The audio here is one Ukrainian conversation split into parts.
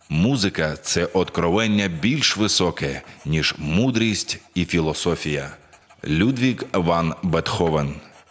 Музика – це откровення більш високе, ніж мудрість і філософія. Людвіг ван Бетховен.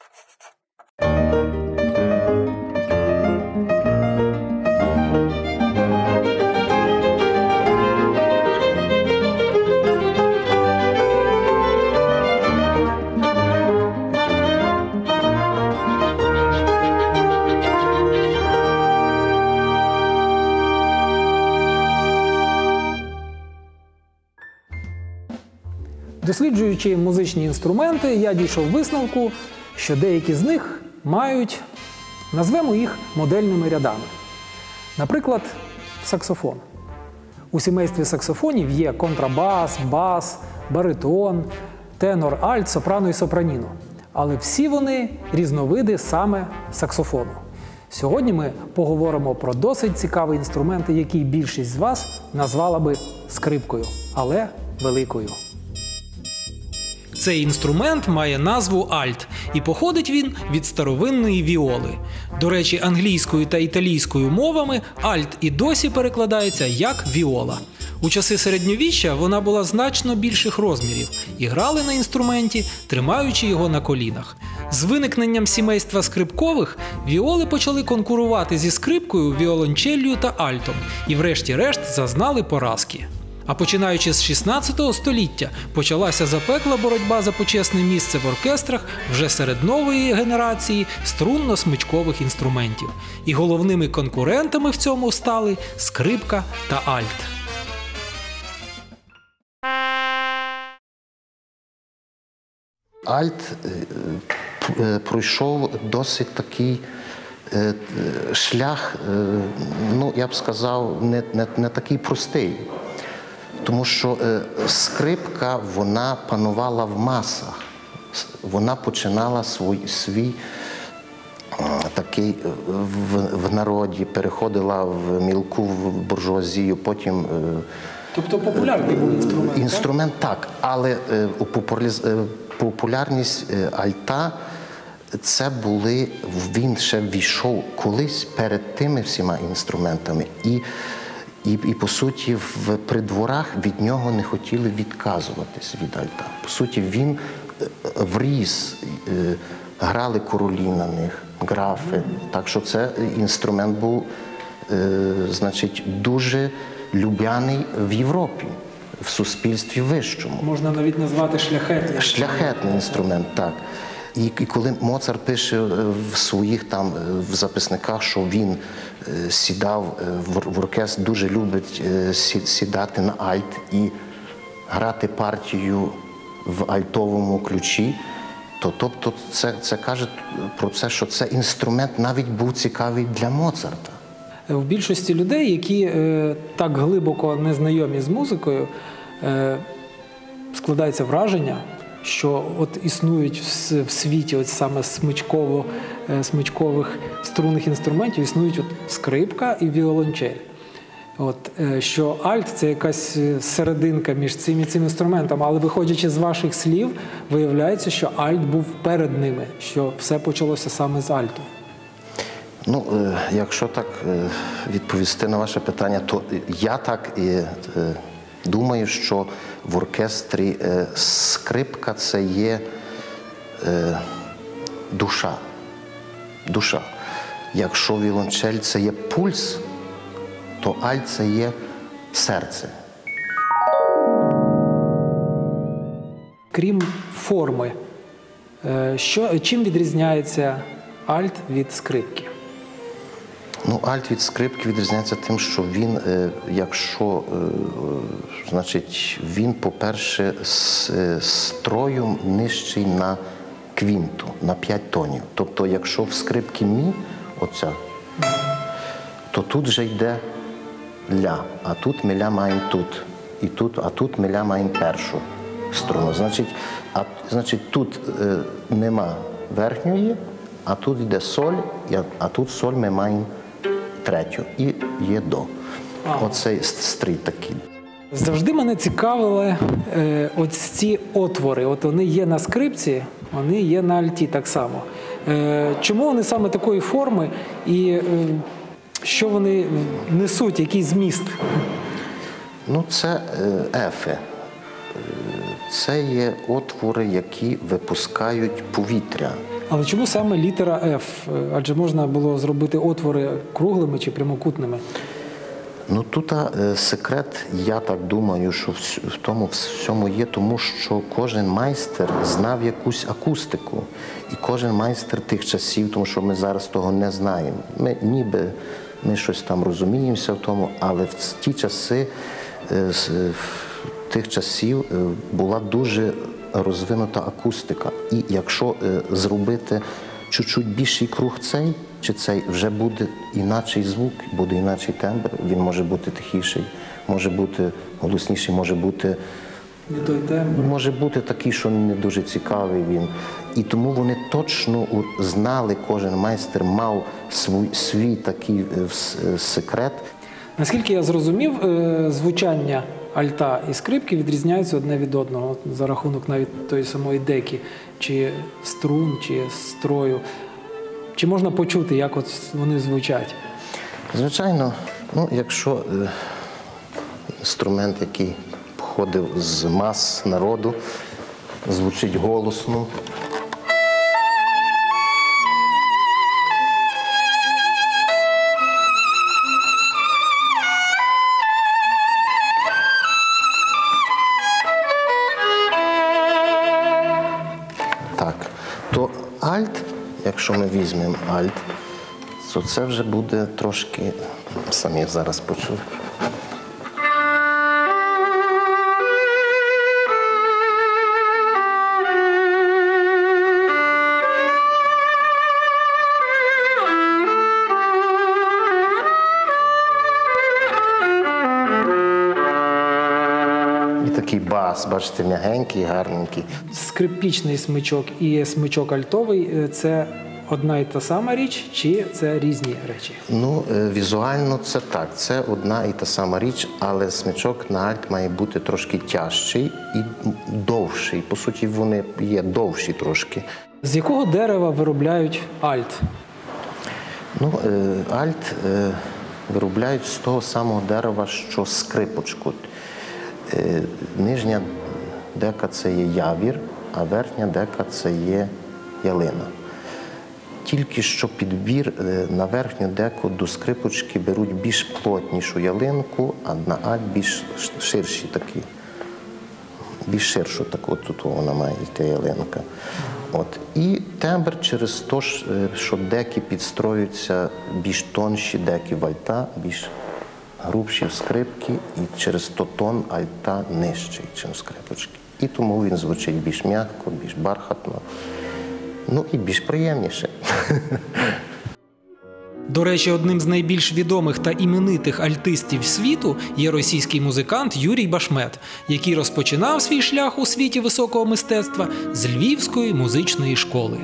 Досліджуючи музичні інструменти, я дійшов висновку, що деякі з них мають, назвемо їх модельними рядами. Наприклад, саксофон. У сімействі саксофонів є контрабас, бас, баритон, тенор, альт, сопрано і сопраніно. Але всі вони різновиди саме саксофону. Сьогодні ми поговоримо про досить цікавий інструмент, який більшість з вас назвала би скрипкою, але великою. Цей інструмент має назву альт, і походить він від старовинної віоли. До речі, англійською та італійською мовами альт і досі перекладається як віола. У часи середньовіччя вона була значно більших розмірів і грали на інструменті, тримаючи його на колінах. З виникненням сімейства скрипкових віоли почали конкурувати зі скрипкою, віолончеллю та альтом і врешті-решт зазнали поразки. А починаючи з 16 століття почалася запекла боротьба за почесне місце в оркестрах вже серед нової генерації струнно-смичкових інструментів. І головними конкурентами в цьому стали скрипка та альт. Альт пройшов досить такий шлях, я б сказав, не такий простий. Тому що скрипка, вона панувала в масах. Вона починала свій такий в народі, переходила в мілку буржуазію, потім... Тобто популярний був інструмент? Інструмент так, але популярність альта, він ще ввійшов колись перед тими всіма інструментами. І, по суті, при дворах від нього не хотіли відказуватись від альта. По суті, він вріс, грали королі на них, графи. Так що це інструмент був, дуже любяний в Європі, в суспільстві вищому. Можна навіть назвати шляхетний. Шляхетний інструмент, так. І коли Моцарт пише в своїх в записниках, що він сідав в оркестр, дуже любить сідати на альт і грати партію в альтовому ключі, тобто це каже про це, що цей інструмент навіть був цікавий для Моцарта. У більшості людей, які так глибоко не знайомі з музикою, складається враження, що існують в світі саме смичкових струнних інструментів, існують скрипка і віолончель. Що альт – це якась серединка між цим і цим інструментом, але виходячи з ваших слів, виявляється, що альт був перед ними, що все почалося саме з альту. Якщо так відповісти на ваше питання, то я так і думаю, що в оркестрі скрипка – це є душа. Душа. Якщо віолончель – це є пульс, то альт – це є серце. Крім форми, чим відрізняється альт від скрипки? Альт від скрипки відрізняється тим, що він, він, по-перше, строєм нижчий на квінту, на 5 тонів. Тобто, якщо в скрипці мі, то тут вже йде ля, а тут ми ля маємо тут, а тут ми ля маємо першу струну. Значить, тут нема верхньої, а тут йде соль, а тут соль ми маємо третю і є до. Оцей стрій такий. Завжди мене цікавили ці отвори. Вони є на скрипці, вони є на альті так само. Чому вони саме такої форми і що вони несуть, який зміст? Ну, це ефи. Це є отвори, які випускають повітря. Але чому саме літера F? Адже можна було зробити отвори круглими чи прямокутними. Ну, тут секрет, я так думаю, що в тому всьому є, тому що кожен майстер знав якусь акустику. І кожен майстер тих часів, тому що ми зараз того не знаємо. Ми щось там розуміємося в тому, але в ті часи, тих часів була дуже розвинута акустика. І якщо зробити чуть-чуть більший круг цей, чи цей, вже буде інакший звук, буде інакший тембр, він може бути тихіший, може бути голосніший, може бути Не той тембр. може бути такий, що не дуже цікавий він. І тому вони точно знали, кожен майстер мав свій такий секрет. Наскільки я зрозумів, звучання альта і скрипки відрізняються одне від одного за рахунок навіть тої самої деки, чи струн, чи строю. Чи можна почути, як от вони звучать? Звичайно, ну, якщо інструмент, який походив з мас народу, звучить голосно, так, то альт, якщо ми візьмемо альт, то це вже буде трошки, самі зараз почув. І такий бас, бачите, м'ягенький, гарненький. Скрипічний смичок і смичок альтовий – це одна і та сама річ, чи це різні речі? Ну, візуально це так, це одна і та сама річ, але смичок на альт має бути трошки тяжчий і довший. По суті, вони є довші трошки. З якого дерева виробляють альт? Ну, альт виробляють з того самого дерева, що скрипочку. Нижня дека – це є явір, а верхня дека – це є ялина. Тільки що підбір на верхню деку до скрипочки беруть більш плотнішу ялинку, а на альт більш ширші такі. Більш ширшу таку, тут вона має йти ялинка. От. І тембр через те, що деки підстроюються більш тонші деки в альта, більш грубші в скрипки, і через то тон альта нижчий, ніж скрипочки. І тому він звучить більш м'яко, більш бархатно, ну і більш приємніше. До речі, одним з найбільш відомих та іменитих альтистів світу є російський музикант Юрій Башмет, який розпочинав свій шлях у світі високого мистецтва з Львівської музичної школи.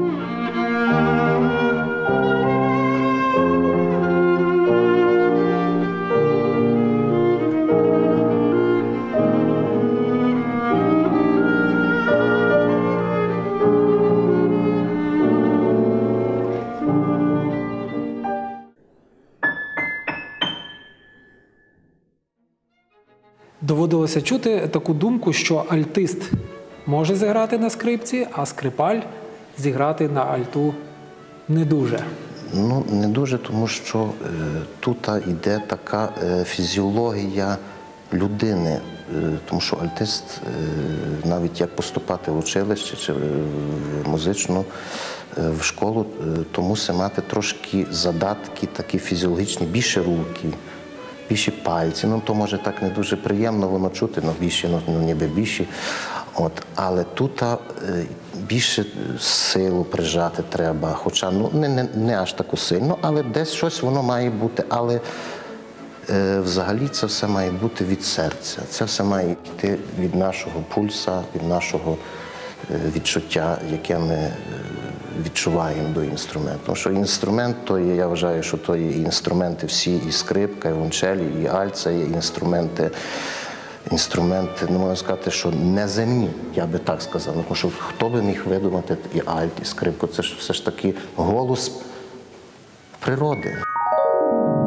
Доводилося чути таку думку, що альтист може зіграти на скрипці, а скрипаль зіграти на альту не дуже. Ну, не дуже, тому що тут йде така фізіологія людини, тому що альтист, навіть як поступати в училище чи в музичну в школу, то мусить мати трошки задатки такі фізіологічні, більше руки, більші пальці. Ну, то може так не дуже приємно воно чути, ну, більші, ну, ніби більші. От. Але тут більше силу прижати треба, хоча ну, не аж таку сильно, але десь щось воно має бути. Але взагалі це все має бути від серця. Це все має йти від нашого пульса, від нашого відчуття, яке ми відчуваємо до інструменту. Тому що інструмент, то є, я вважаю, що то є інструменти всі, і скрипка, і віолончель, і альт, це є інструменти, не можна сказати, що неземні, я би так сказав. Тому що хто би міг видумати і альт, і скрипку, це ж все ж таки голос природи.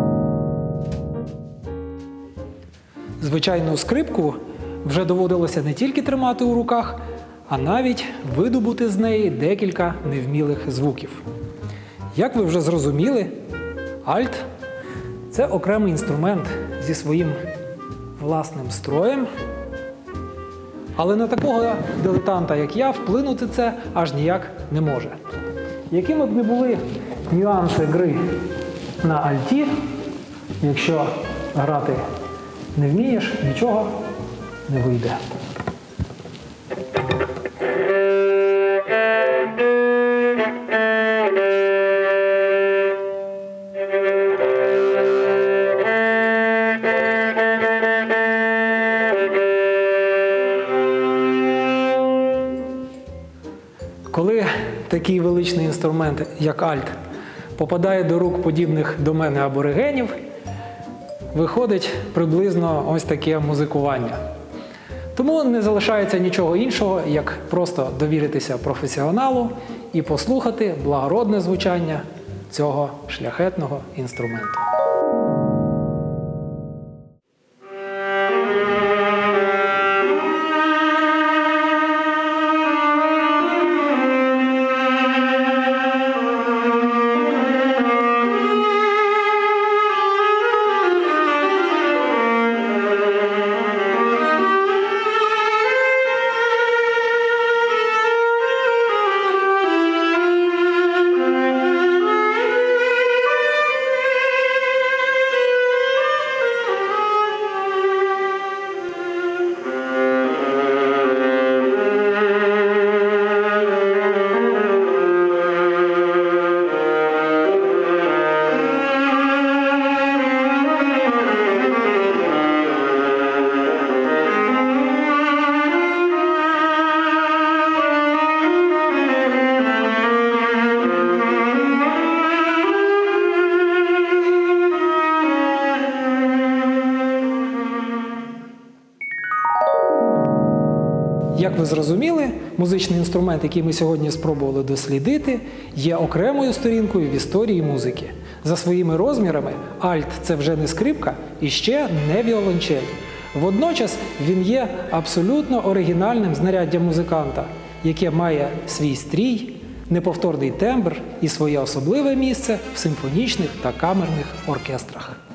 Звичайну скрипку вже доводилося не тільки тримати у руках, а навіть видобути з неї декілька невмілих звуків. Як ви вже зрозуміли, альт – це окремий інструмент зі своїм власним строєм, але на такого дилетанта, як я, вплинути це аж ніяк не може. Якими б не були нюанси гри на альті, якщо грати не вмієш, нічого не вийде. Коли такий величний інструмент, як альт, попадає до рук подібних до мене аборигенів, виходить приблизно ось таке музикування. Тому не залишається нічого іншого, як просто довіритися професіоналу і послухати благородне звучання цього шляхетного інструменту. Як ви зрозуміли, музичний інструмент, який ми сьогодні спробували дослідити, є окремою сторінкою в історії музики. За своїми розмірами альт – це вже не скрипка і ще не віолончель. Водночас він є абсолютно оригінальним знаряддям музиканта, яке має свій стрій, неповторний тембр і своє особливе місце в симфонічних та камерних оркестрах.